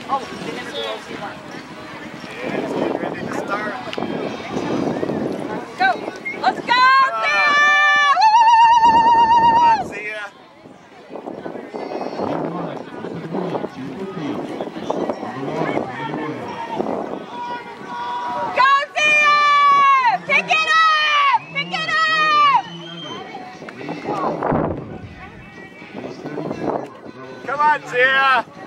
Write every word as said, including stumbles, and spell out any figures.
Oh, they never do O C one. Yeah, it's getting ready to start. Go! Let's go! Come on, Zia. Go, Zia! Pick it up! Pick it up! Come on, Zia.